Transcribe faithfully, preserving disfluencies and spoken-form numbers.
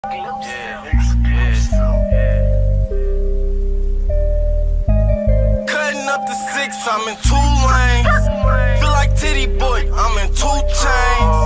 Yeah, yeah. Cutting up the six, I'm in two lanes. Feel like Titty Boy, I'm in two chains.